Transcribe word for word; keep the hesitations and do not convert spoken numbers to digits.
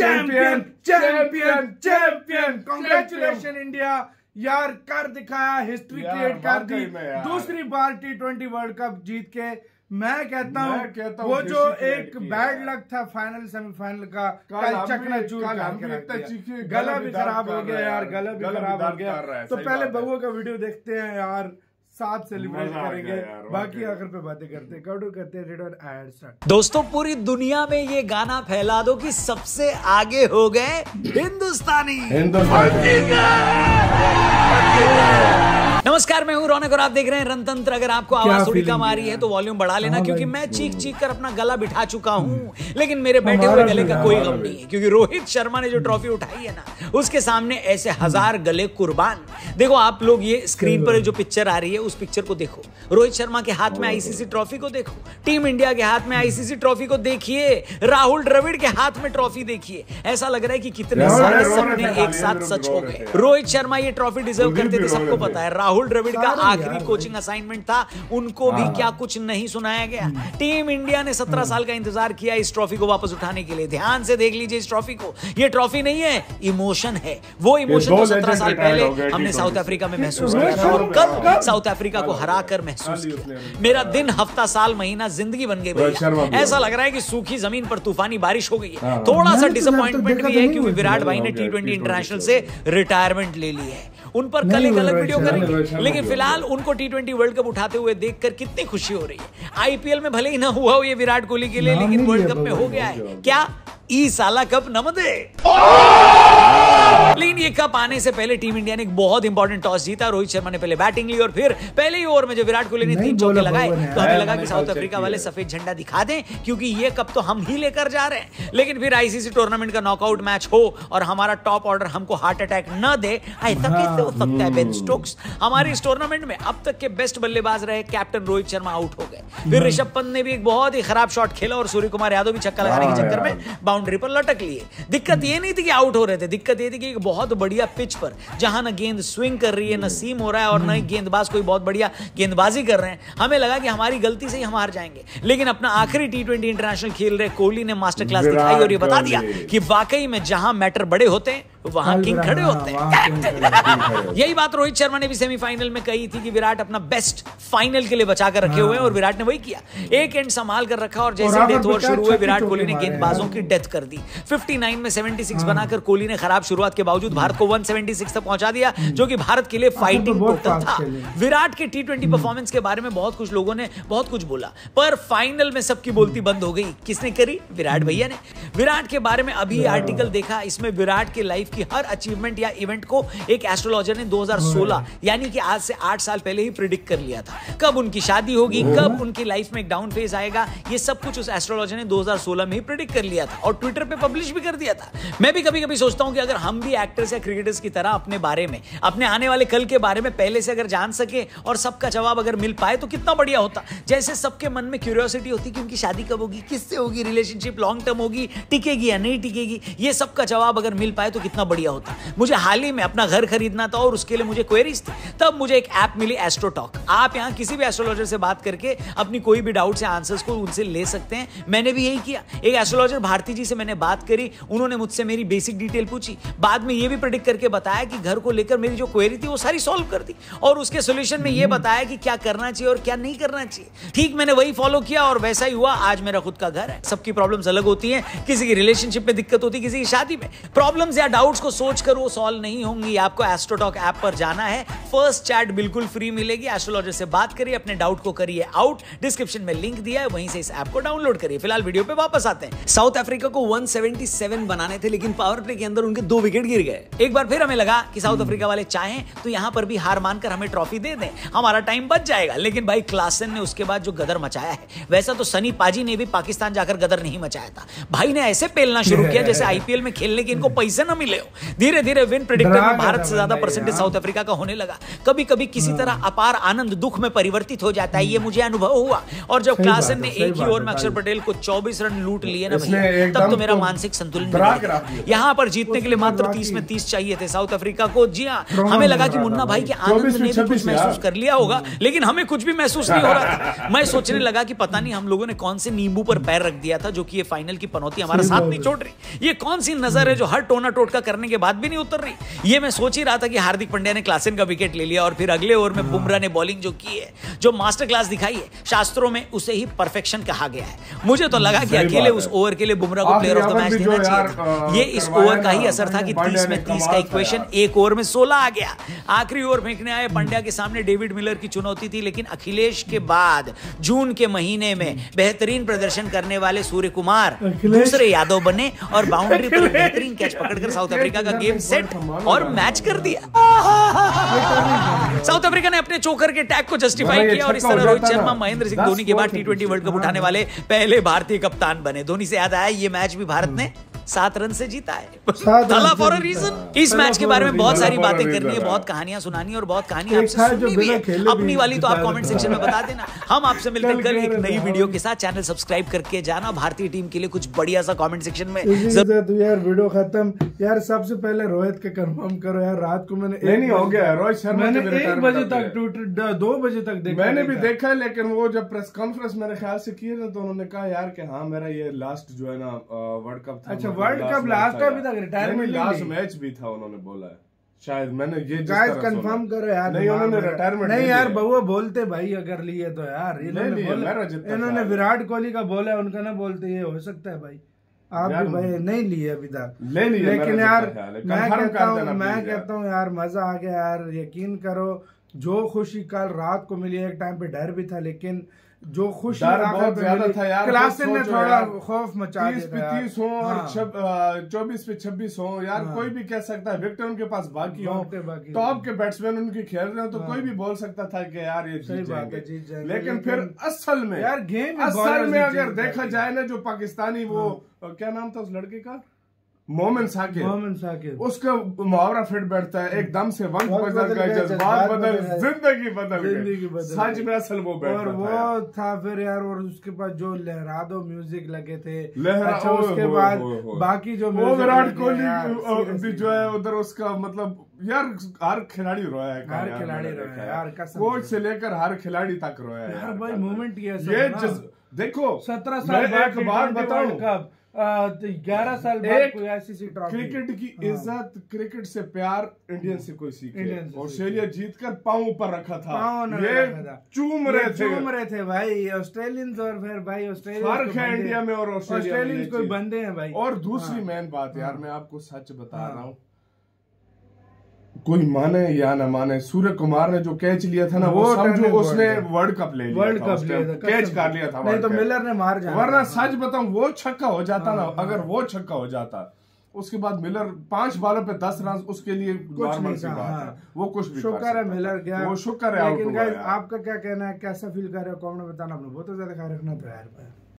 Champion champion champion congratulation India यार, कर दिखाया, हिस्ट्री क्रिएट कर दी, दूसरी बार टी ट्वेंटी वर्ल्ड कप जीत के। मैं कहता हूँ वो जो एक बैड लक था फाइनल सेमीफाइनल का, कल चकनाचूर करके गला भी खराब हो गया यार, गला भी खराब हो गया। तो पहले बबुआ का वीडियो देखते हैं यार, साथ सेलिब्रेट करेंगे, बाकी आखिर पे बातें करते हैं। कौडू करते हैं रिटर्न एड स्टार्ट। दोस्तों पूरी दुनिया में ये गाना फैला दो कि सबसे आगे हो गए हिंदुस्तानी। नमस्कार, मैं हूं रौनक और आप देख रहे हैं रणतंत्र। अगर आपको आवाज थोड़ी कम आ रही है तो वॉल्यूम बढ़ा लेना, क्योंकि मैं चीख चीख कर अपना गला बिठा चुका हूं। लेकिन मेरे बैठे हुए गले का कोई गम नहीं है, क्योंकि रोहित शर्मा ने जो ट्रॉफी उठाई है ना, उसके सामने ऐसे हजार गले कुर्बान। देखो आप लोग, ये स्क्रीन पर जो पिक्चर आ रही है उस पिक्चर को देखो, रोहित शर्मा के हाथ में आईसीसी ट्रॉफी को देखो, टीम इंडिया के हाथ में आईसीसी ट्रॉफी को देखिए, राहुल द्रविड़ के हाथ में ट्रॉफी देखिए। ऐसा लग रहा है कि कितने सारे सपने एक साथ सच हो गए। रोहित शर्मा ये ट्रॉफी डिजर्व करते थे, सबको पता है। राहुल द्रविड़ का आखिरी कोचिंग असाइनमेंट था, उनको भी क्या कुछ नहीं सुनाया गया। टीम इंडिया ने सत्रह साल का इंतजार किया इस ट्रॉफी को वापस उठाने के लिए। ध्यान से देख लीजिए इस ट्रॉफी को, ये ट्रॉफी नहीं है, इमोशन है। वो इमोशन तो सत्रह साल पहले हमने साउथ अफ्रीका में महसूस किया था, और कब साउथ अफ्रीका को हराकर महसूस किया। मेरा दिन, हफ्ता, साल, महीना जिंदगी बन गई भैया। ऐसा लग रहा है कि सूखी जमीन पर तूफानी बारिश हो गई है। थोड़ा सा डिसअपॉइंटमेंट भी है कि विराट भाई ने टी ट्वेंटी इंटरनेशनल से रिटायरमेंट ले ली है। उन पर कल एक अलग वीडियो करेंगे, लेकिन फिलहाल उनको टी ट्वेंटी वर्ल्ड कप उठाते हुए देखकर कितनी खुशी हो रही है। आईपीएल में भले ही ना हुआ हो ये विराट कोहली के लिए, लेकिन वर्ल्ड कप में हो गया है। क्या ई साला कप नमदे। लेकिन ये कप आने से पहले टीम इंडिया ने एक बहुत इंपॉर्टेंट टॉस जीता। रोहित शर्मा ने पहले बैटिंग ली और फिर पहले ही ओवर में जो विराट कोहली ने तीन चौके लगाए, तो हमें लगा कि साउथ अफ्रीका वाले सफेद झंडा दिखा दें, क्योंकि ये कप तो हम ही लेकर जा रहे हैं। लेकिन फिर आईसीसी टूर्नामेंट का नॉकआउट मैच हो और हमारा टॉप ऑर्डर हमको हार्ट अटैक न दे, ऐसा कैसे हो सकता है बेन स्टोक्स? हमारे इस टूर्नामेंट में अब तक के बेस्ट बल्लेबाज रहे कैप्टन रोहित शर्मा आउट हो गए। फिर ऋषभ पंत ने भी एक बहुत ही खराब शॉट खेला और सूर्य कुमार यादव भी छक्का लगाने के चक्कर में बाउंड्री पर लटक लिए। दिक्कत ये नहीं थी कि आउट हो रहे थे, दिक्कत ये थी कि एक बहुत बढ़िया पिच पर जहां ना गेंद स्विंग कर रही है, ना सीम हो रहा है, और ना ही गेंदबाज कोई बहुत बढ़िया गेंदबाजी कर रहे हैं। हमें लगा कि हमारी गलती से ही हम हार जाएंगे, लेकिन अपना आखिरी टी ट्वेंटी इंटरनेशनल खेल रहे कोहली ने मास्टर क्लास दिखाई और ये बता दिया कि वाकई में जहां मैटर बड़े होते हैं वहां किंग खड़े होते हैं। यही बात रोहित शर्मा ने भी सेमीफाइनल में कही थी कि विराट अपना बेस्ट फाइनल के लिए बचा कर रखे हुए हैं, और विराट ने वही किया। एक एंड संभाल कर रखा और जैसे डेथ ओवर शुरू हुए विराट कोहली ने गेंदबाजों की डेथ कर दी। उनसठ में छिहत्तर बनाकर कोहली ने खराब शुरुआत के बावजूद भारत को एक सौ छिहत्तर तक पहुंचा दिया, जो कि भारत के लिए फाइटिंग टोटल था। विराट के टी ट्वेंटी परफॉर्मेंस के बारे में बहुत कुछ लोगों ने बहुत कुछ बोला, पर फाइनल में सबकी बोलती बंद हो गई। किसने करी? विराट भैया ने। विराट के बारे में अभी आर्टिकल देखा, इसमें विराट के लाइफ की हर अचीवमेंट या इवेंट को एक एस्ट्रोलॉजर ने दो हज़ार सोलह यानी कि आज से आठ साल पहले ही प्रिडिक्ट कर लिया था। कब उनकी शादी होगी, कब उनकी लाइफ में एक डाउन फेज आएगा, ये सब कुछ उस एस्ट्रोलॉजर ने दो हज़ार सोलह में ही प्रिडिक्ट कर लिया था और ट्विटर पे पब्लिश भी कर दिया था। मैं भी कभी कभी सोचता हूं कि अगर हम भी एक्टर्स या क्रिकेटर्स की तरह अपने बारे में, अपने आने वाले कल के बारे में पहले से अगर जान सके और सबका जवाब अगर मिल पाए तो कितना बढ़िया होता। जैसे सबके मन में क्यूरियोसिटी होती कि उनकी शादी कब होगी, किससे होगी, रिलेशनशिप लॉन्ग टर्म होगी, टिकेगी या नहीं टिकेगी, ये सबका जवाब अगर मिल पाए तो कितना बढ़िया होता। मुझे हाल ही में अपना घर खरीदना था और उसके लिए मुझे क्वेरीज थी, तब मुझे एक ऐप मिली एस्ट्रो टॉक। आप यहां किसी भी एस्ट्रोलॉजर से बात करके अपनी कोई भी डाउट से आंसर्स को उनसे ले सकते हैं। मैंने भी यही किया। एक एस्ट्रोलॉजर भारती जी से मैंने बात करी, उन्होंने मुझसे मेरी बेसिक डिटेल पूछी, बाद में ये भी प्रेडिक्ट करके बताया कि घर को लेकर मेरी जो क्वेरी थी वो सारी सॉल्व कर दी, और उसके सॉल्यूशन में ये बताया कि क्या करना चाहिए और क्या नहीं करना चाहिए। ठीक मैंने वही फॉलो किया और वैसा ही हुआ। आज मेरा खुद का घर है। सबकी प्रॉब्लम्स अलग होती हैं, किसी की रिलेशनशिप में दिक्कत होती है, किसी की शादी में। प्रॉब्लम्स या डाउट्स को सोचकर वो सॉल्व नहीं होंगी। आपको एस्ट्रो टॉक ऐप पर जाना है, फर्स्ट चैट बिल्कुल फ्री मिलेगी, एस्ट्रोलॉजर से बात करिए, अपने डाउट को करिए आउट। डिस्क्रिप्शन में लिंक दिया है, वहीं से इस ऐप को डाउनलोड करिए। फिलहाल वीडियो पे वापस आते हैं। साउथ अफ्रीका को एक सौ सतहत्तर बनाने थे, लेकिन पावर प्ले के अंदर उनके दो विकेट गिर गए। एक बार फिर हमें लगा कि साउथ अफ्रीका वाले चाहें तो यहां पर भी हार मानकर हमें ट्रॉफी दे दें, हमारा टाइम बच जाएगा। लेकिन भाई क्लासन ने उसके बाद जो गदर मचाया है, वैसा तो सनी पाजी ने भी पाकिस्तान जाकर गदर नहीं मचाया था। भाई ने ऐसे पेलना शुरू किया जैसे आईपीएल में खेलने के इनको पैसे ना मिले हो। धीरे धीरे विन प्रेडिक्टर में भारत से ज्यादा परसेंटेज साउथ अफ्रीका का होने लगा। कभी कभी किसी तरह अपार आनंद दुख में परिवर्तित हो जाता है, ये मुझे अनुभव हुआ। और जब क्लासन ने एक ही ओवर में अक्षर पटेल को चौबीस रन लूट लिए ना भैया, तब तो मेरा मानसिक संतुलन यहाँ पर जीतने के लिए मात्र तीस में तीस चाहिए थे साउथ अफ्रीका को। जी हाँ, हमें लगा कि मुन्ना भाई के आनंद ने भी कुछ महसूस कर लिया होगा, लेकिन हमें कुछ भी महसूस नहीं हो रहा था। मैं सोचने लगा कि पता नहीं हम लोगों ने कौन से नींबू पर पैर रख दिया था जो कि ये फाइनल की पनौती हमारा साथ नहीं छोड़ रही। ये कौन सी नजर है जो हर टोना टोटका करने के बाद भी नहीं उतर रही। ये मैं सोच ही रहा था कि हार्दिक पांड्या ने क्लासन का विकेट ले लिया और फिर अगले ओवर में बुमराह ने बॉलिंग जो की है, जो मास्टर क्लास दिखाई है, शास्त्रों में उसे ही परफेक्शन कहा गया है। मुझे तो लगा कि अकेले उस ओवर के लिए बुमराह को प्लेयर ऑफ द मैच देना चाहिए था। ये इस ओवर का ही असर था कि तीस में तीस का इक्वेशन एक ओवर में सोलह आ गया। आखिरी ओवर फेंकने आए पांड्या के सामने डेविड मिलर की चुनौती थी, लेकिन अखिलेश के बाद जून के महीने में बेहतरीन प्रदर्शन करने वाले सूर्य कुमार दूसरे यादव बने और बाउंड्री पर बेहतरीन कैच पकड़कर साउथ अफ्रीका का गेम सेट और मैच कर दिया। साउथ अफ्रीका ने अपने चोकर के टैग को जस्टिफाई किया और इस तरह रोहित शर्मा महेंद्र सिंह धोनी के बाद टी ट्वेंटी वर्ल्ड कप उठाने वाले पहले भारतीय कप्तान बने। धोनी से याद आया, ये मैच भी भारत ने सात रन से जीता है, तला फॉर अ रीजन। इस मैच के बारे में बहुत सारी बातें करनी है, बहुत कहानियां सुनानी है और बहुत कहानियां आपसे सुननी भी है। अपनी वाली तो आप कमेंट सेक्शन में बता देना। हम आपसे मिलते हैं कल एक नई वीडियो के साथ। चैनल सब्सक्राइब करके जाना, भारतीय टीम के लिए कुछ बढ़िया सा कमेंट सेक्शन में। तो यार वीडियो खत्म यार, सबसे पहले रोहित के कंफर्म करो यार। रात को मैंने नहीं हो गया रोहित शर्मा, मैंने एक बजे तक ट्विटर दो बजे तक देखा, मैंने भी देखा, लेकिन वो जब प्रेस कॉन्फ्रेंस मेरे ख्याल से किए ना, तो उन्होंने कहा यार कि हाँ मेरा ये लास्ट जो है ना वर्ल्ड कप था। अच्छा, वर्ल्ड कप लास्ट अभी तक रिटायरमेंट लास्ट मैच भी था उन्होंने बोला है शायद। मैंने ये गाइस कंफर्म करो यार, नहीं उन्होंने रिटायरमेंट नहीं यार बउआ बोलते भाई अगर लिए तो यार इन्होंने विराट कोहली का बोला, उनका ना बोलते ये हो सकता है भाई। आप भी भाई नहीं लिए अभी तक ले लिए, लेकिन यार मैं कहता हूँ मैं कहता हूँ यार मजा आ गया यार। यकीन करो जो खुशी कल रात को मिली, एक टाइम पे डर भी था, लेकिन जो खुशी बहुत ज्यादा था यार। क्लासन ने थोड़ा खौफ मचा दिया था। तीस हो और चौबीस पे छब्बीस हो यार, कोई भी कह सकता है। विकेट उनके पास बाकी हो, टॉप के बैट्समैन उनकी खेल रहे हो, तो कोई भी बोल सकता था कि यार ये जीत जाएंगे। लेकिन फिर असल में यार गेम असल में अगर देखा जाए ना, जो पाकिस्तानी वो क्या नाम था उस लड़के का, मोमिन साकिब, मोमिन साकिब, उसका मुहावरा फिट बैठता है, एकदम से वक्त बदल गए, जज्बात बदल, जिंदगी बदल गई। सच में असल वो बैठता और वो था फिर यार। और उसके बाद जो लहरा दो म्यूजिक लगे थे, अच्छा उसके बाद बाकी जो विराट कोहली जो है उधर, उसका मतलब यार हर खिलाड़ी रोया है, हर खिलाड़ी रोया है यार, कोच से लेकर हर खिलाड़ी तक रोया है यार। भाई मोमेंट ये देखो, सत्रह साल एक बात बताऊं, कब ग्यारह साल बाद कोई आईसीसी ट्रॉफी, क्रिकेट की इज्जत, क्रिकेट से प्यार इंडियन से कोई सीखे। ऑस्ट्रेलिया जीतकर पांव ऊपर रखा था, ये चूम रहे थे चूम रहे थे भाई ऑस्ट्रेलियंस। और फिर भाई ऑस्ट्रेलिया फर्क है इंडिया में और ऑस्ट्रेलियंस कोई बंदे हैं भाई। और दूसरी मेन बात यार, मैं आपको सच बता रहा हूँ, कोई माने या ना माने, सूर्य कुमार ने जो कैच लिया था ना, वो समझो उसने वर्ल्ड कप ले लिया, वर्ल्ड कप कैच कर लिया था, नहीं तो मिलर ने मार जाना। वरना सच बताऊं, वो छक्का हो जाता ना, अगर वो छक्का हो जाता, उसके बाद मिलर पांच बालों पे दस रन, उसके लिए नॉर्मल सी बात है, वो कुछ भी शुक्र है मिलर गया, वो शुक्र है। लेकिन आपका क्या कहना है, कैसा फील कर रहे हो कमेंट में बताना। अपना बहुत ज्यादा ख्याल रखना तो यार।